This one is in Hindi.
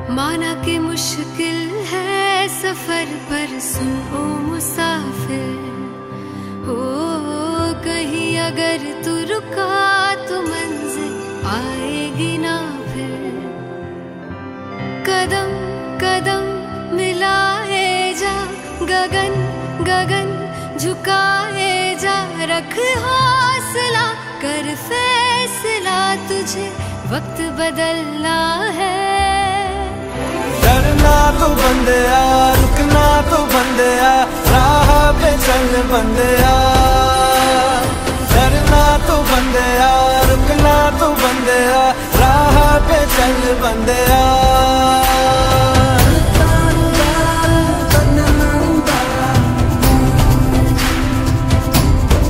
माना कि मुश्किल है सफर पर सुन ओ मुसाफिर हो, कहीं अगर तू रुका तो मंजिल आएगी ना फिर। कदम कदम मिलाए जा, गगन गगन झुकाए जा, रख हौसला कर फैसला, तुझे वक्त बदलना है। डरना तो बंदिया, रुकना तो बंदिया, राह पे चल बंदिया। डरना तो बंदिया, रुकना तो बंदिया, राह पे चल बंदिया।